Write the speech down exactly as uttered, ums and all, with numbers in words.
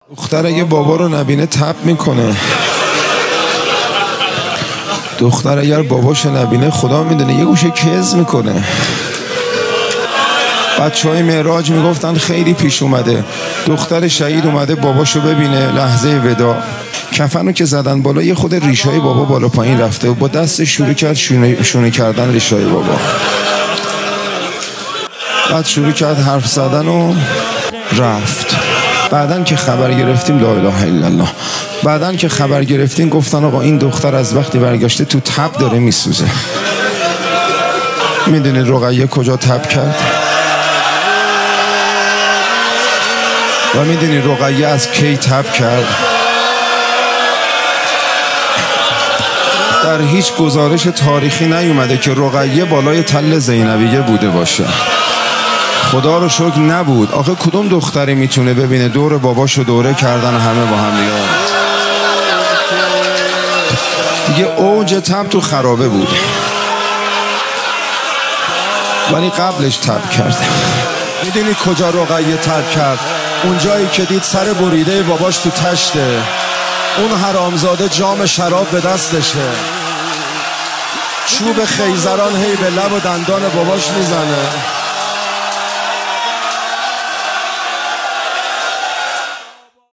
دختر اگه بابا رو نبینه تب میکنه. دختر اگر باباشو نبینه خدا میدونه یه گوشه کز میکنه. بچه های معراج میگفتن خیلی پیش اومده دختر شهید اومده باباشو ببینه لحظه ودا، کفنو که زدن بالا یه خود ریشای بابا بالا پایین رفته و با دست شروع کرد شونه, شونه کردن ریشای بابا. بعد شروع کرد حرف زدن و رفت. بعدن که خبر گرفتیم لا اله الا الله، بعدن که خبر گرفتیم گفتن آقا این دختر از وقتی برگشته تو تب داره میسوزه. میدونید رقیه کجا تب کرد؟ و میدونید رقیه از کی تب کرد؟ در هیچ گزارش تاریخی نیومده که رقیه بالای تل زینبیه بوده باشه. خدا رو شکر نبود. آخه کدوم دختری میتونه ببینه دور باباشو دوره کردن همه با هم دیگه. دیگه اوج تب تو خرابه بود، ولی قبلش تب کرد. میدونی کجا رقیه تب کرد؟ اون جایی که دید سر بریده باباش تو تشته، اون حرامزاده جام شراب به دستشه، چوب خیزران هی به لب و دندان باباش میزنه.